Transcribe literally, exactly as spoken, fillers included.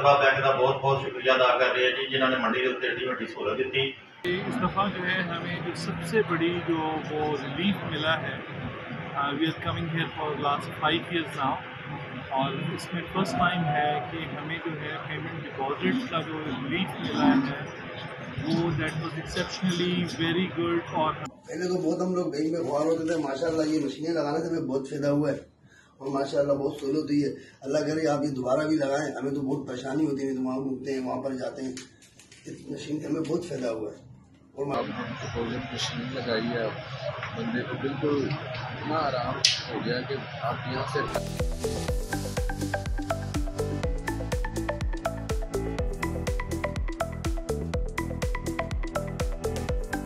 अदबा bank का बहुत बहुत शुक्रिया अदा कर रहे हैं जी, जिन्होंने मंडी के उत्ते एडी वड्डी सहूलत दी। इस दफ़ा जो है हमें जो सबसे बड़ी जो वो रिलीफ मिला है, we are coming here for last five years now, और इसमें फर्स्ट टाइम है कि हमें जो है पेमेंट डिपॉजिट का जो रिलीफ मिला है वो that was exceptionally very good. और पहले तो बहुत हम लोग बैंक में ख्वार होते थे, माशाल्लाह ये मशीनें लगाने से हमें बहुत फायदा हुआ है और माशाल्लाह बहुत सहूलत हुई है। अल्लाह करे आप ये दोबारा भी लगाएं, हमें तो बहुत परेशानी होती है, तो वहाँ घूमते हैं, वहाँ पर जाते हैं, इस मशीन से हमें बहुत फायदा हुआ है। और अब डिपॉजिट मशीन लगाई है, बंदे को बिल्कुल इतना आराम हो गया कि आप यहाँ से